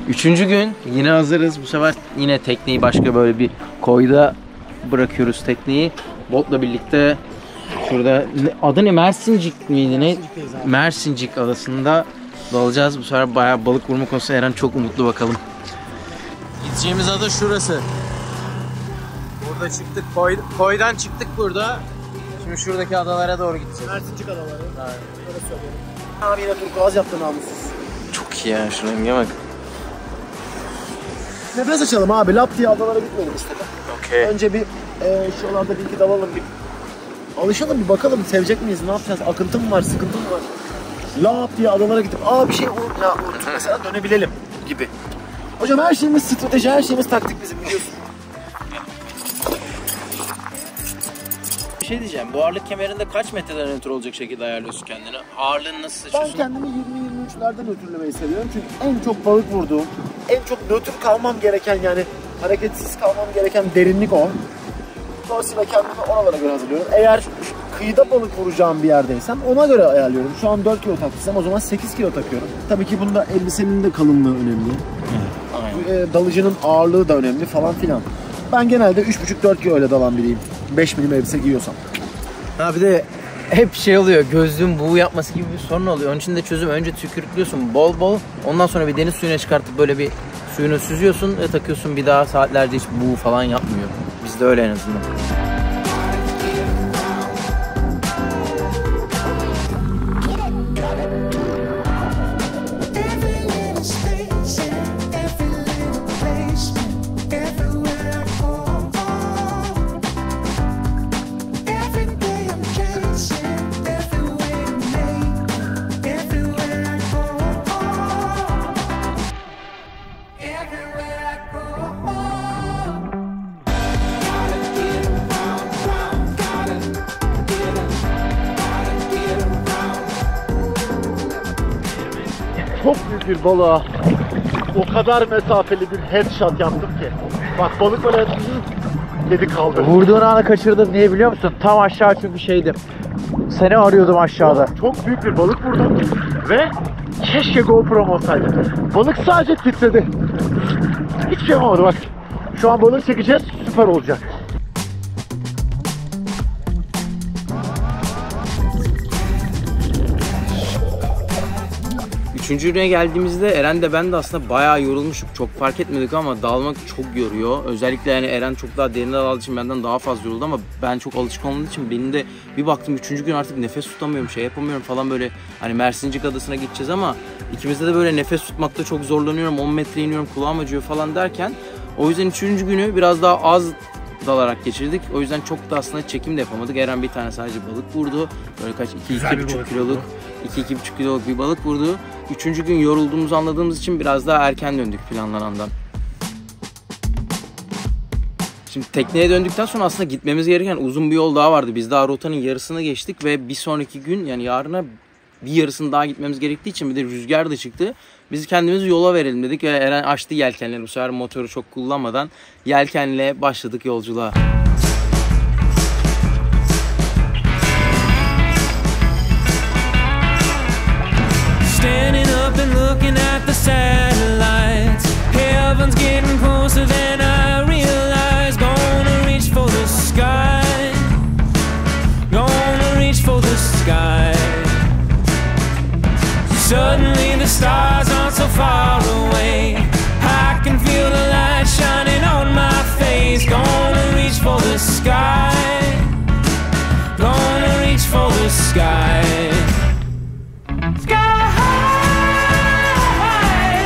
Üçüncü gün yine hazırız. Bu sefer yine tekneyi başka böyle bir koyda bırakıyoruz tekneyi. Botla birlikte şurada adı ne? Mersincik miydi ne? Mersincik adasında dalacağız. Bu sefer bayağı balık vurma konusunda Eren çok umutlu, bakalım. Gideceğimiz ada şurası. Burada çıktık, koydan çıktık burada. Şimdi şuradaki adalara doğru gideceğiz. Mersincik adaları. Evet. Öyle söylüyorum. Abi yine turkuaz yaptı namussuz. Çok iyi ya, şuna bak. Nefes açalım abi, lap diye adalara gitmeyelim işte. Okay. Önce bir şuralarda bir iki dalalım, bir alışalım, bir bakalım sevecek miyiz, ne yapacağız, akıntı mı var, sıkıntı mı var? Lap diye adalara gidip bir şey unuttuk mesela, dönebilelim gibi. Hocam her şeyimiz strateji, her şeyimiz taktik bizim, biliyorsun. Bir şey diyeceğim, bu ağırlık kemerinde kaç metreden ötürü olacak şekilde ayarlıyorsun kendini? Ağırlığını nasıl seçiyorsun? Ben kendimi 20-23'lerden ötürlemeyi seviyorum çünkü en çok balık vurduğum, en çok nötr kalmam gereken, yani hareketsiz kalmam gereken derinlik o. Dolayısıyla kendimi oralara göre hazırlıyorum. Eğer kıyıda balık vuracağım bir yerdeysem ona göre ayarlıyorum. Şu an 4 kilo taktıysam o zaman 8 kilo takıyorum. Tabii ki bunda elbisenin de kalınlığı önemli. Evet, dalıcının ağırlığı da önemli falan filan. Ben genelde 3,5-4 kilo öyle dalan biriyim. 5 milim elbise giyiyorsam. Ha bir de hep şey oluyor, gözlüğün buğu yapması gibi bir sorun oluyor. Onun için de çözüm, önce tükürüklüyorsun bol bol. Ondan sonra bir deniz suyuna çıkartıp böyle bir suyunu süzüyorsun ve takıyorsun, bir daha saatlerce hiç buğu falan yapmıyor. Bizde öyle en azından. Çok büyük bir balığa o kadar mesafeli bir headshot yaptım ki. Bak balık böyle dedi kaldı. Vurduğun anı kaçırdın, niye biliyor musun? Tam aşağı, çünkü şeydim. Seni arıyordum aşağıda. Çok büyük bir balık vurdum ve keşke GoPro'm olsaydı. Balık sadece titredi. Hiçbir şey yapamadı bak. Şu an balık çekeceğiz, süper olacak. Üçüncü güne geldiğimizde Eren de ben de aslında bayağı yorulmuştuk. Çok fark etmedik ama dalmak çok yoruyor. Özellikle yani Eren çok daha derine daldığı için benden daha fazla yoruldu ama ben çok alışık olmadığım için benim de bir baktım 3. gün artık nefes tutamıyorum, şey yapamıyorum falan, böyle hani Mersincik Adası'na gideceğiz ama ikimizde de böyle nefes tutmakta çok zorlanıyorum. 10 metre iniyorum, kulağım acıyor falan derken, o yüzden 3. günü biraz daha az dalarak geçirdik. O yüzden çok da aslında çekim de yapamadık. Eren bir tane sadece balık vurdu. Böyle kaç 2-2,5 kiloluk 2-2,5 kiloluk bir balık vurdu. 3. gün yorulduğumuzu anladığımız için biraz daha erken döndük planlanandan. Şimdi tekneye döndükten sonra aslında gitmemiz gereken uzun bir yol daha vardı. Biz daha rotanın yarısını geçtik ve bir sonraki gün, yani yarına bir yarısını daha gitmemiz gerektiği için bir de rüzgar da çıktı. Biz kendimizi yola verelim dedik ve Eren açtı yelkenleri. Bu sefer motoru çok kullanmadan yelkenle başladık yolculuğa. Standing up and looking at the satellites. Heaven's getting closer than I realize. Gonna reach for the sky. Gonna reach for the sky. Suddenly the stars aren't so far away. I can feel the light shining on my face. Gonna reach for the sky. Gonna reach for the sky. Sky high,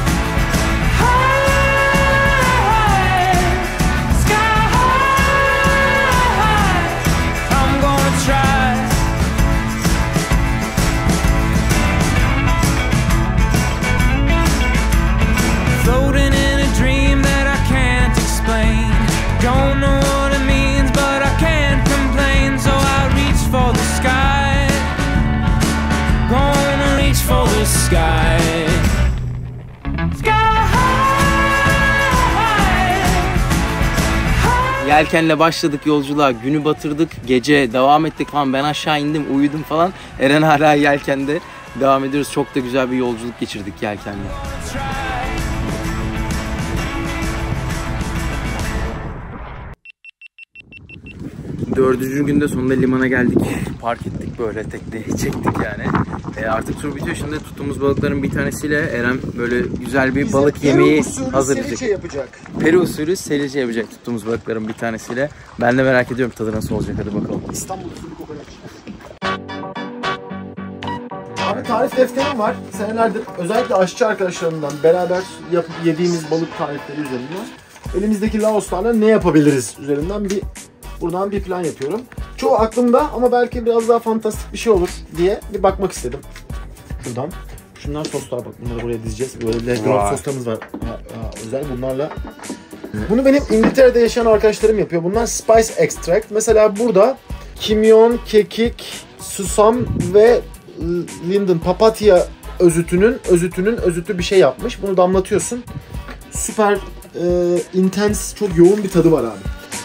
high, sky high. I'm gonna try. Floating in a dream that I can't explain. Don't know what it means, but I can't complain. So I reach for the sky. Gonna reach for the sky. Sky high. Yelkenle başladık yolculuğa, günü batırdık, gece devam ettik falan. Ben aşağı indim, uyudum falan. Eren hala yelkende devam ediyoruz. Çok da güzel bir yolculuk geçirdik yelkenle. 4. günde sonunda limana geldik. Park ettik böyle, tekneyi çektik yani. Artık tur bitiyor. Şimdi tuttuğumuz balıkların bir tanesiyle Eren böyle güzel bir balık yemeği hazırlayacak. Peru usulü serice yapacak tuttuğumuz balıkların bir tanesiyle. Ben de merak ediyorum tadı nasıl olacak, hadi bakalım. İstanbul usulü kokoreç. Abi tarif defterim var. Senelerdir özellikle aşçı arkadaşlarımdan beraber yediğimiz balık tarifleri üzerinden elimizdeki Laoslarla ne yapabiliriz üzerinden buradan bir plan yapıyorum. Çoğu aklımda ama belki biraz daha fantastik bir şey olur diye bir bakmak istedim. Şuradan. Şunlar soslar, bak bunları buraya dizeceğiz. Böyle levrek soslarımız var. Özel bunlarla. Bunu benim İngiltere'de yaşayan arkadaşlarım yapıyor. Bunlar spice extract. Mesela burada kimyon, kekik, susam ve linden, papatya özütü bir şey yapmış. Bunu damlatıyorsun. Süper intense, çok yoğun bir tadı var abi.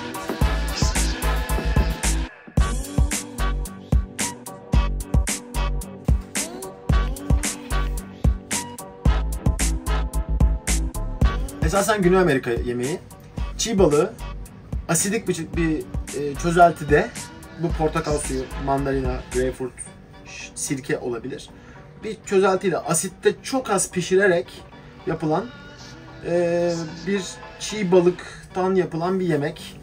Esasen Güney Amerika yemeği. Çiğ balığı asidik bir çözeltide, bu portakal suyu, mandalina, greyfurt, sirke olabilir. Bir çözeltiyle asitte çok az pişirerek yapılan bir çiğ balıktan yapılan bir yemek.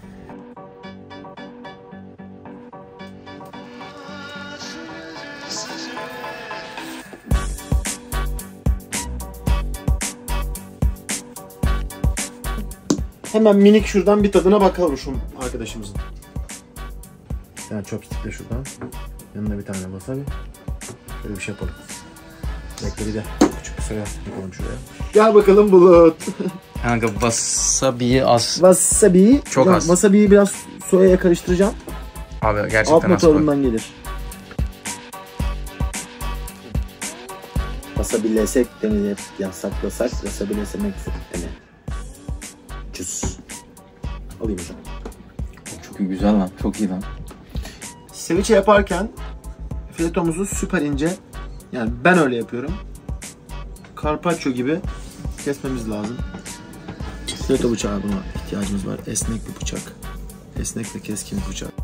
Hemen minik şuradan bir tadına bakalım şu arkadaşımızın. Yani chopstick'le şuradan. Yanına bir tane wasabi. Şöyle bir şey yapalım. Bekle bir de küçük bir soya yapalım şuraya. Gel bakalım Bulut. Kanka wasabi'yi az. Wasabi'yi çok az. Wasabi'yi biraz soyaya karıştıracağım. Abi gerçekten alt az. motorundan gelir. Wasabi'lesek denir hep yasaklasak. Wasabi'lesemek denir. Cüz. Alayım hocam. Çok iyi, güzel lan. Çok iyi lan. Ceviche yaparken filetomuzu süper ince, yani ben öyle yapıyorum, carpaccio gibi kesmemiz lazım. Fileto bıçağı, buna ihtiyacımız var. Esnek bir bıçak. Esnek ve keskin bir bıçak.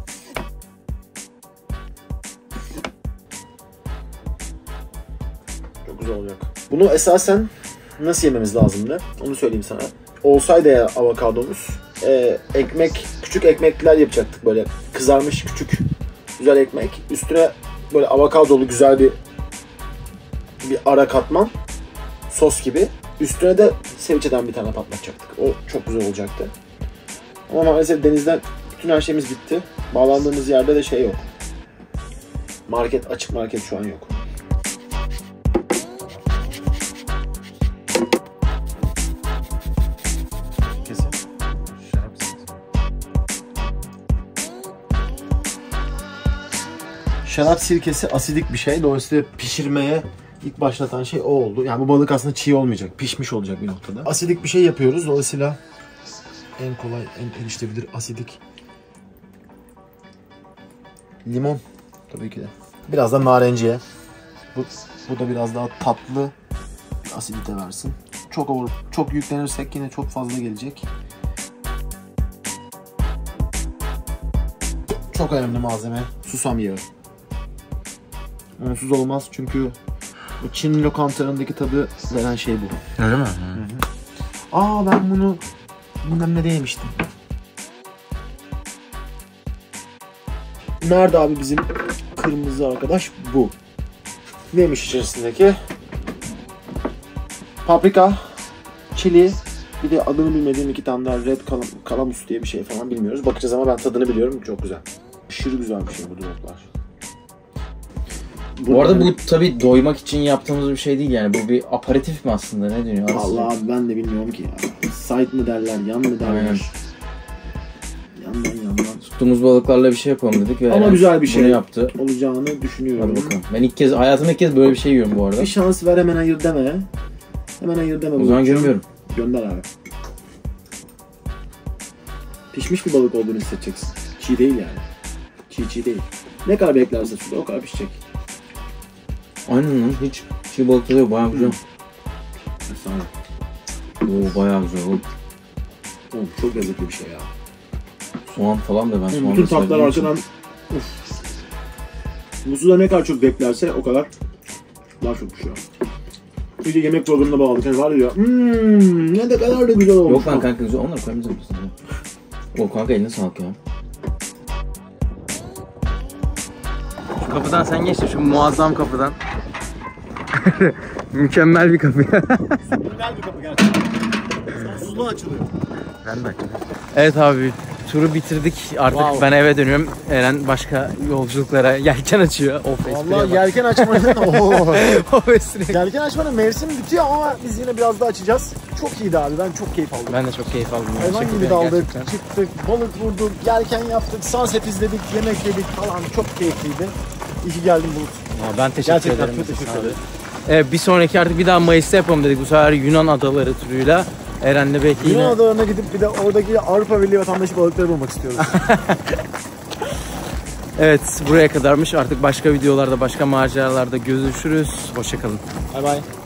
Çok güzel olacak. Bunu esasen nasıl yememiz lazımdı? Onu söyleyeyim sana. Olsaydı ya avokadomuz, küçük ekmekler yapacaktık, böyle kızarmış küçük güzel ekmek. Üstüne böyle avokadolu güzel bir ara katman, sos gibi. Üstüne de ceviche'den bir tane patlatacaktık. O çok güzel olacaktı. Ama maalesef denizden bütün her şeyimiz bitti. Bağlandığımız yerde de şey yok. Açık market şu an yok. Şarap sirkesi asidik bir şey. Dolayısıyla pişirmeye ilk başlatan şey o oldu. Yani bu balık aslında çiğ olmayacak, pişmiş olacak bir noktada. Asidik bir şey yapıyoruz. Dolayısıyla en kolay, en erişilebilir asidik. Limon tabii ki de. Biraz da narenciye. Bu da biraz daha tatlı asidite versin. Çok yüklenirsek yine çok fazla gelecek. Çok önemli malzeme susam yağı. Onsuz olmaz çünkü Çin lokantalarındaki tadı veren şey bu. Öyle mi? Aa, ben bunu bilmem ne yemiştim. Nerede abi bizim kırmızı arkadaş? Bu. Neymiş içerisindeki? Paprika, çili, bir de adını bilmediğim 2 tane daha red kalamus diye bir şey falan bilmiyoruz. Bakacağız ama ben tadını biliyorum. Çok güzel. Aşırı güzel bir şey bu droplar. Bu arada bu tabii doymak için yaptığımız bir şey değil yani. Bu bir aperatif mi aslında? Ne deniyor? Vallahi abi ben de bilmiyorum ki ya. Side mı derler, yan mı derler? Aynen. Yandan. Tuttuğumuz balıklarla bir şey yapalım dedik ve ama güzel bir şey yaptı. Olacağını düşünüyorum. Hadi bakalım. Ben hayatımda ilk kez böyle bir şey yiyorum bu arada. Bir şans ver, hemen hayır deme. Hemen hayır deme. O zaman gömüyorum. Gönder abi. Pişmiş bir balık olduğunu hissedeceksin. Çiğ değil yani. Çiğ değil. Ne kadar beklerse suda o kadar pişecek. Aynen lan, hiç çiğ balık tadı yok, bayağı güzel. Efsane. Oo, bayağı güzel oğlum. Oğlum çok lezzetli bir şey ya. Soğan falan da ben soğan Bütün tatlar arkadan. Bu suda ne kadar çok beklerse o kadar daha çok pişiyor. Bir de yemek programına bağladık. Yani var ya, ne de kadar da güzel olmuş. Yok lan kanka güzel. Onları koymayacağım mısın? O kanka eline sağlık ya. Şu kapıdan sen geç de şu muazzam kapıdan. Mükemmel bir kapı ya. Mükemmel bir kapı gerçekten. Sonsuzluğa açılıyor. Ben de açayım. Evet abi, turu bitirdik. Artık ben eve dönüyorum. Eren başka yolculuklara yelken açıyor. Vallahi yelken açmanın O espriye. yelken açmanın mevsimi bitiyor ama biz yine biraz daha açacağız. Çok iyiydi abi. Ben çok keyif aldım. Ben de çok keyif aldım. Hayvan gibi daldık, çıktık, balık vurduk, yelken yaptık, sunset izledik, yemek yedik falan. Çok keyifliydi. İyi ki geldin Bulut. Ben teşekkür Gerçekten ederim. çok teşekkür ederim. Evet, bir sonraki artık bir daha Mayıs'ta yapalım dedik. Bu sefer Yunan adaları turuyla. Eren'le belki yine... Yunan adalarına gidip bir de oradaki Avrupa Birliği vatandaşı balıkları bulmak istiyoruz. Evet, buraya kadarmış. Artık başka videolarda, başka maceralarda görüşürüz. Hoşça kalın. Bay bay.